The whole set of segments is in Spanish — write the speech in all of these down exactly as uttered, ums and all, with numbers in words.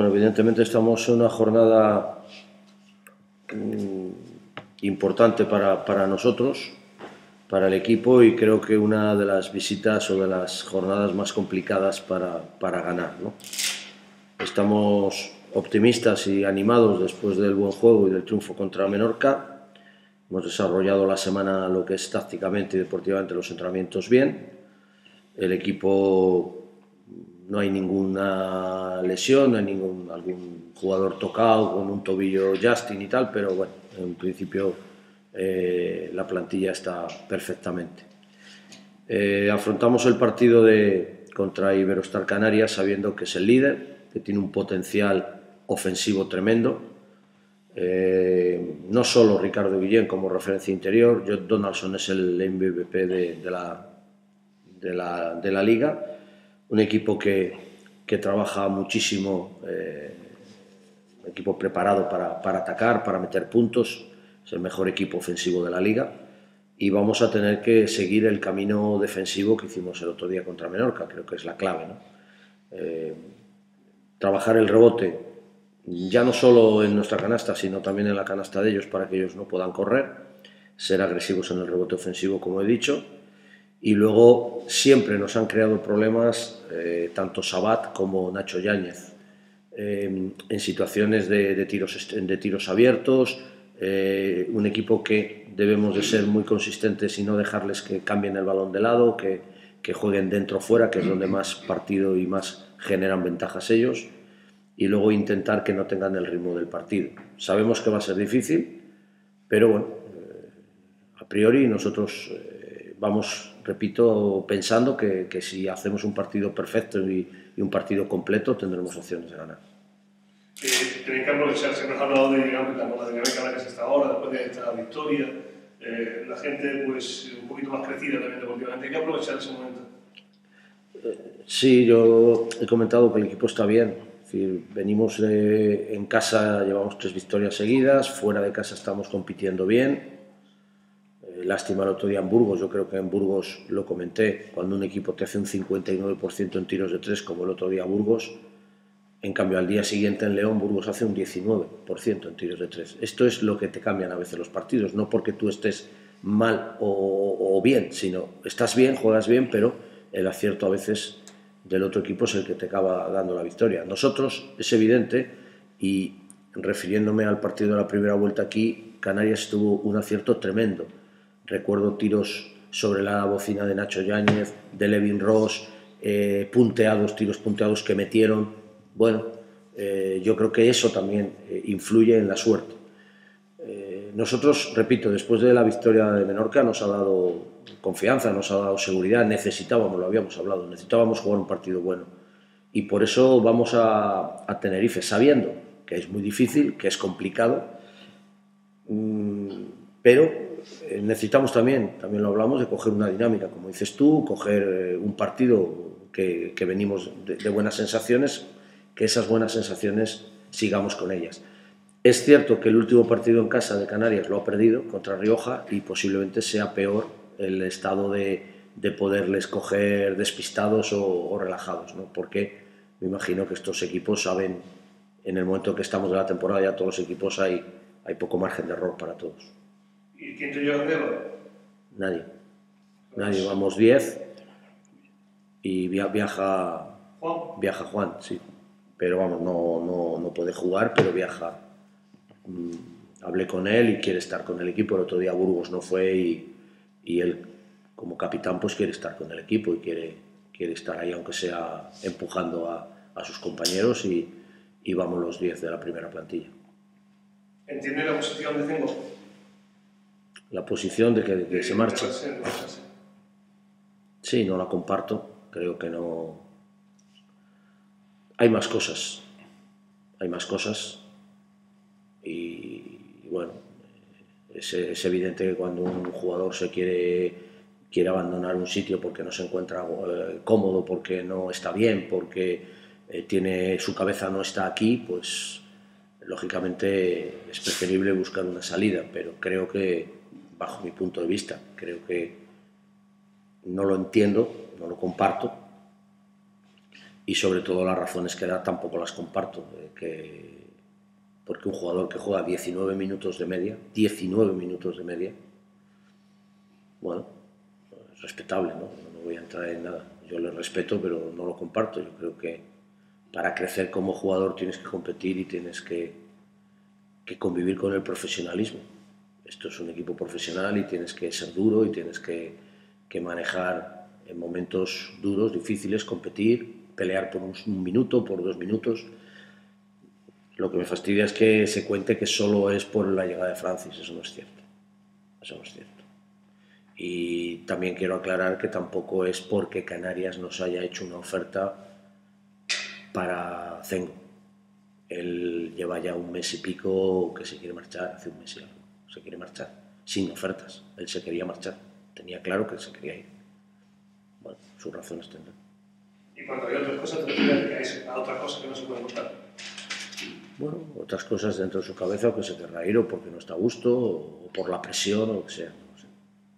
Bueno, evidentemente estamos en una jornada mmm, importante para, para nosotros, para el equipo, y creo que una de las visitas o de las jornadas más complicadas para, para ganar, ¿no? Estamos optimistas y animados después del buen juego y del triunfo contra Menorca. Hemos desarrollado la semana lo que es tácticamente y deportivamente los entrenamientos bien. El equipo, no hay ninguna lesión, no hay ningún algún jugador tocado con un tobillo Justin y tal, pero bueno, en principio eh, la plantilla está perfectamente. Eh, afrontamos el partido de, contra Iberostar Canarias sabiendo que es el líder, que tiene un potencial ofensivo tremendo. Eh, no solo Ricardo Guillén como referencia interior, John Donaldson es el M V P de, de, la, de, la, de la liga, un equipo que, que trabaja muchísimo, eh, un equipo preparado para, para atacar, para meter puntos, es el mejor equipo ofensivo de la liga, y vamos a tener que seguir el camino defensivo que hicimos el otro día contra Menorca, creo que es la clave, ¿no? Eh, trabajar el rebote, ya no solo en nuestra canasta, sino también en la canasta de ellos, para que ellos no puedan correr, ser agresivos en el rebote ofensivo, como he dicho, y luego siempre nos han creado problemas eh, tanto Sabat como Nacho Yáñez eh, en situaciones de, de, tiros, de tiros abiertos, eh, un equipo que debemos de ser muy consistentes y no dejarles que cambien el balón de lado, que, que jueguen dentro o fuera, que es donde más partido y más generan ventajas ellos, y luego intentar que no tengan el ritmo del partido. Sabemos que va a ser difícil, pero bueno, eh, a priori nosotros eh, vamos, repito, pensando que, que si hacemos un partido perfecto y, y un partido completo tendremos opciones de ganar. Eh, tenéis que aprovechar, siempre has hablado de dinámica, ¿no? La dinámica que es hasta ahora, después de esta victoria, eh, la gente pues un poquito más crecida también deportivamente, hay que aprovechar ese momento. Sí, yo he comentado que el equipo está bien. Es decir, venimos de, en casa, llevamos tres victorias seguidas, fuera de casa estamos compitiendo bien. Eh, lástima el otro día en Burgos, yo creo que en Burgos lo comenté, cuando un equipo te hace un cincuenta y nueve por ciento en tiros de tres, como el otro día Burgos, en cambio al día siguiente en León, Burgos hace un diecinueve por ciento en tiros de tres. Esto es lo que te cambian a veces los partidos, no porque tú estés mal o, o bien, sino estás bien, juegas bien, pero el acierto a veces del otro equipo es el que te acaba dando la victoria. Nosotros, es evidente, y refiriéndome al partido de la primera vuelta aquí, Canarias tuvo un acierto tremendo. Recuerdo tiros sobre la bocina de Nacho Yáñez, de Levin Ross, eh, punteados, tiros punteados que metieron. Bueno, eh, yo creo que eso también eh, influye en la suerte. Eh, nosotros, repito, después de la victoria de Menorca nos ha dado confianza, nos ha dado seguridad, necesitábamos, lo habíamos hablado, necesitábamos jugar un partido bueno, y por eso vamos a, a Tenerife, sabiendo que es muy difícil, que es complicado, mmm, pero eh, necesitamos también, también lo hablamos, de coger una dinámica, como dices tú, coger eh, un partido que, que venimos de, de buenas sensaciones, que esas buenas sensaciones sigamos con ellas. Es cierto que el último partido en casa de Canarias lo ha perdido contra Rioja, y posiblemente sea peor el estado de, de poderles coger despistados o, o relajados, ¿no? Porque me imagino que estos equipos saben, en el momento que estamos de la temporada, ya todos los equipos hay, hay poco margen de error para todos. ¿Y quién te lleva arriba? Nadie. Nadie, vamos diez y viaja Juan. Viaja Juan, sí. Pero vamos, no, no, no puede jugar, pero viaja. Mm, hablé con él y quiere estar con el equipo. El otro día Burgos no fue y, y él, como capitán, pues quiere estar con el equipo y quiere, quiere estar ahí, aunque sea empujando a, a sus compañeros, y, y vamos los diez de la primera plantilla. ¿Entiende la posición de Zengo? La posición de que, de que de, se marche. De sí, no la comparto. Creo que no. Hay más cosas. Hay más cosas. Y, y bueno, es, es evidente que cuando un jugador se quiere, quiere abandonar un sitio porque no se encuentra eh, cómodo, porque no está bien, porque eh, tiene, su cabeza no está aquí, pues lógicamente es preferible buscar una salida, pero creo que, bajo mi punto de vista, creo que no lo entiendo, no lo comparto, y sobre todo las razones que da tampoco las comparto, eh, que, porque un jugador que juega diecinueve minutos de media, diecinueve minutos de media, bueno, es respetable, ¿no? No voy a entrar en nada, yo le respeto pero no lo comparto. Yo creo que para crecer como jugador tienes que competir y tienes que, que convivir con el profesionalismo. Esto es un equipo profesional y tienes que ser duro y tienes que, que manejar en momentos duros, difíciles, competir, pelear por un, un minuto, por dos minutos. Lo que me fastidia es que se cuente que solo es por la llegada de Francis. Eso no es cierto. Eso no es cierto. Y también quiero aclarar que tampoco es porque Canarias nos haya hecho una oferta para Zengo. Él lleva ya un mes y pico que se quiere marchar, hace un mes y algo. Se quiere marchar, sin ofertas. Él se quería marchar. Tenía claro que se quería ir. Bueno, sus razones tendrán. Y cuando hay otras cosas, te refieres a otras cosas que no se pueden contar. Bueno, otras cosas dentro de su cabeza, o que se querrá ir, o porque no está a gusto, o por la presión, o lo que sea. No sé.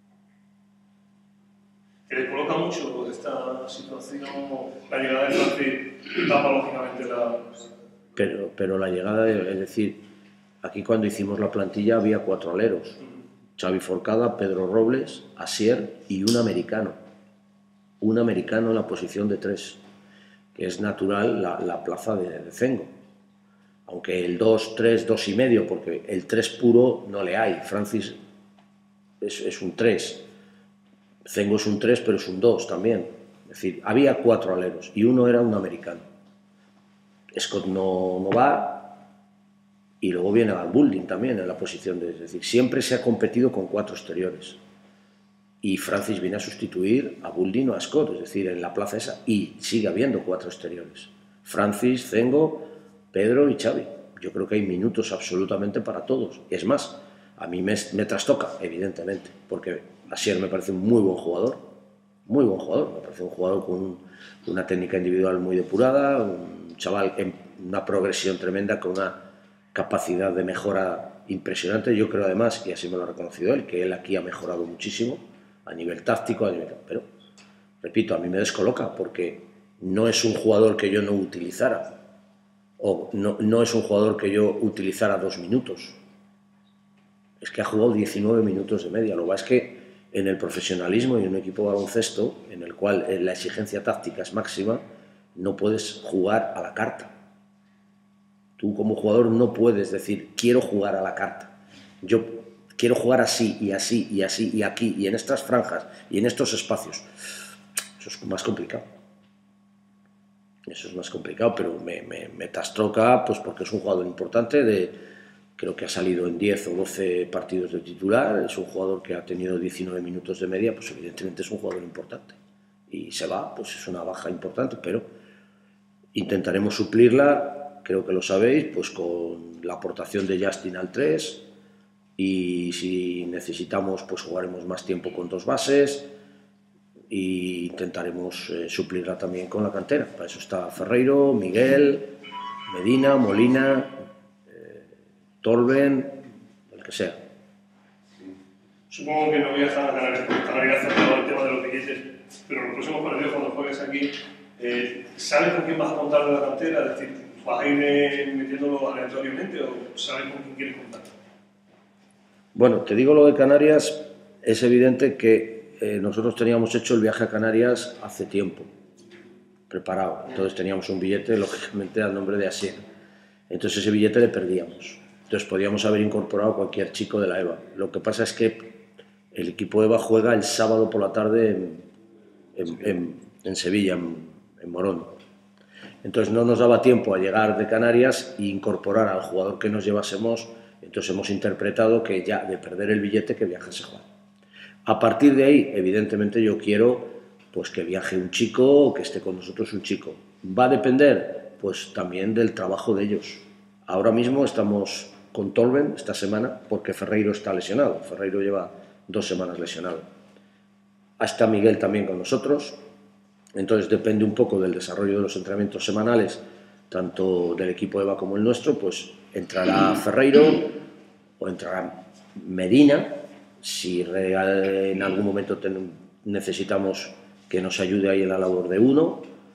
¿Te descoloca mucho esta situación, la llegada de Francis, tapa lógicamente la... Pero, pero la llegada, de, es decir, aquí cuando hicimos la plantilla había cuatro aleros. Xavi Forcada, Pedro Robles, Asier y un americano. Un americano en la posición de tres, que es natural la, la plaza de, de Zengo. Aunque el dos, tres, dos y medio, porque el tres puro no le hay. Francis es, es un tres. Zengo es un tres, pero es un dos también. Es decir, había cuatro aleros y uno era un americano. Scott no, no va, y luego viene Al Building también en la posición de... Es decir, siempre se ha competido con cuatro exteriores. Y Francis viene a sustituir a Building o a Scott, es decir, en la plaza esa, y sigue habiendo cuatro exteriores. Francis, Zengo, Pedro y Xavi. Yo creo que hay minutos absolutamente para todos. Es más, a mí me, me trastoca, evidentemente, porque Asier me parece un muy buen jugador, muy buen jugador, me parece un jugador con un, una técnica individual muy depurada, un chaval en una progresión tremenda, con una capacidad de mejora impresionante. Yo creo además, y así me lo ha reconocido él, que él aquí ha mejorado muchísimo a nivel táctico, a nivel... pero, repito, a mí me descoloca porque no es un jugador que yo no utilizara, o no, no es un jugador que yo utilizara dos minutos. Es que ha jugado diecinueve minutos de media. Lo que pasa es que en el profesionalismo y en un equipo de baloncesto, en el cual la exigencia táctica es máxima, no puedes jugar a la carta. Tú como jugador no puedes decir, quiero jugar a la carta. Yo quiero jugar así y así y así y aquí y en estas franjas y en estos espacios. Eso es más complicado. Eso es más complicado, pero me, me, me trastroca, pues porque es un jugador importante, de, creo que ha salido en diez o doce partidos de titular, es un jugador que ha tenido diecinueve minutos de media, pues evidentemente es un jugador importante. Y se va, pues es una baja importante, pero intentaremos suplirla, creo que lo sabéis, pues con la aportación de Justin al tres, y si necesitamos, pues jugaremos más tiempo con dos bases, e intentaremos eh, suplirla también con la cantera. Para eso está Ferreiro, Miguel, Medina, Molina, eh, Torben, el que sea. Supongo que no viajan a Canarias porque Canarias ha cerrado el tema de los billetes, pero los próximos partidos, cuando juegues aquí, eh, ¿sabes con quién vas a contar de la cantera? Es decir, ¿vas a ir eh, metiéndolo aleatoriamente o sabes con quién quieres contar? Bueno, te digo lo de Canarias, es evidente que eh, nosotros teníamos hecho el viaje a Canarias hace tiempo, preparado. Entonces teníamos un billete, lógicamente, al nombre de Asier. Entonces ese billete le perdíamos. Entonces podíamos haber incorporado a cualquier chico de la EVA. Lo que pasa es que el equipo EVA juega el sábado por la tarde en, en, en, en Sevilla, en, en Morón. Entonces no nos daba tiempo a llegar de Canarias e incorporar al jugador que nos llevásemos. Entonces hemos interpretado que ya de perder el billete, que viajase Juan. A partir de ahí, evidentemente yo quiero pues, que viaje un chico o que esté con nosotros un chico. ¿Va a depender? Pues también del trabajo de ellos. Ahora mismo estamos con Torben esta semana porque Ferreiro está lesionado. Ferreiro lleva dos semanas lesionado. Está Miguel también con nosotros. Entonces depende un poco del desarrollo de los entrenamientos semanales, tanto del equipo EVA como el nuestro, pues entrará Ferreiro o entrará Medina, si en algún momento ten, necesitamos que nos ayude ahí en la labor de uno,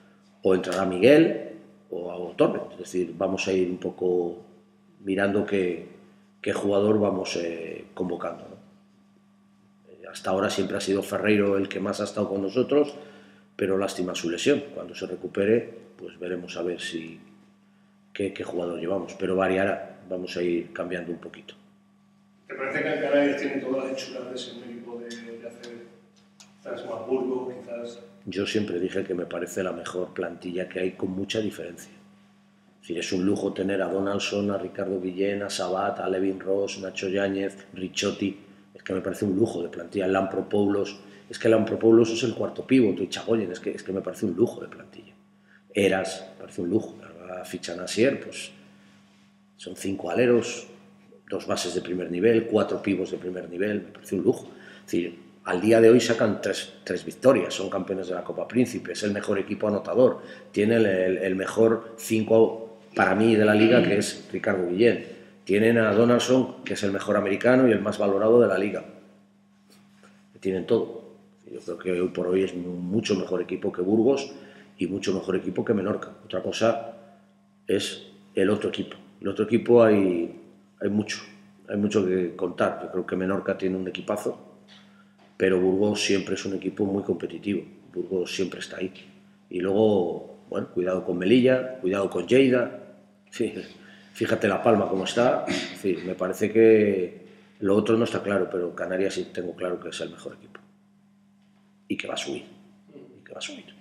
o entrará Miguel o a Torres. Es decir, vamos a ir un poco mirando qué, qué jugador vamos eh, convocando, ¿no? Eh, hasta ahora siempre ha sido Ferreiro el que más ha estado con nosotros, pero lástima su lesión. Cuando se recupere, pues veremos a ver si qué, qué jugador llevamos, pero variará, vamos a ir cambiando un poquito. ¿Te parece que Canarias tiene todas las hechuras de ser un equipo de, de hacer quizás más Burgos, quizás? Yo siempre dije que me parece la mejor plantilla que hay, con mucha diferencia. Es decir, es un lujo tener a Donaldson, a Ricardo Guillén, a Sabat, a Levin Ross, Nacho Yáñez, Ricciotti. Es que me parece un lujo de plantilla. Lampropoulos, es que Lampropoulos es el cuarto pívot, y Chagoyen, es que, es que me parece un lujo de plantilla. Eras, me parece un lujo. Ahora fichan a Sier, pues son cinco aleros, dos bases de primer nivel, cuatro pivos de primer nivel, me parece un lujo. Es decir, al día de hoy sacan tres, tres victorias, son campeones de la Copa Príncipe, es el mejor equipo anotador, tiene el, el, el mejor cinco para mí de la liga, que es Ricardo Guillén. Tienen a Donaldson, que es el mejor americano y el más valorado de la liga. Tienen todo. Yo creo que hoy por hoy es mucho mejor equipo que Burgos y mucho mejor equipo que Menorca. Otra cosa es el otro equipo. El otro equipo hay, hay mucho, hay mucho que contar. Yo creo que Menorca tiene un equipazo, pero Burgos siempre es un equipo muy competitivo. Burgos siempre está ahí. Y luego, bueno, cuidado con Melilla, cuidado con Lleida. Sí, fíjate La Palma cómo está. En fin, me parece que lo otro no está claro, pero Canarias sí tengo claro que es el mejor equipo. Y que va a subir. Y que va a subir.